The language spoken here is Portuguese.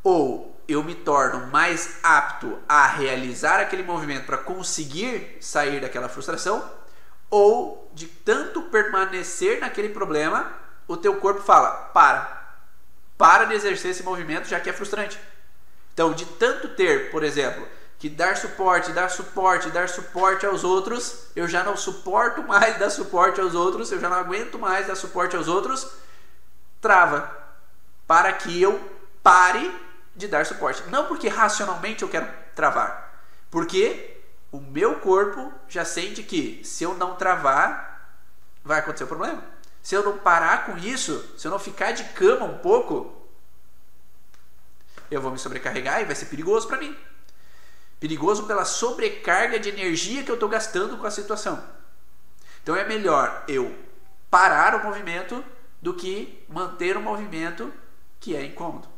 ou eu me torno mais apto a realizar aquele movimento para conseguir sair daquela frustração, ou de tanto permanecer naquele problema, o teu corpo fala, para de exercer esse movimento, já que é frustrante. Então, de tanto ter, por exemplo, que dar suporte aos outros, eu já não suporto mais dar suporte aos outros, eu já não aguento mais dar suporte aos outros, trava, para que eu pare de dar suporte. Não porque racionalmente eu quero travar, porque o meu corpo já sente que se eu não travar, vai acontecer o problema. Se eu não parar com isso, se eu não ficar de cama um pouco, eu vou me sobrecarregar e vai ser perigoso para mim. Perigoso pela sobrecarga de energia que eu estou gastando com a situação. Então é melhor eu parar o movimento do que manter um movimento que é incômodo.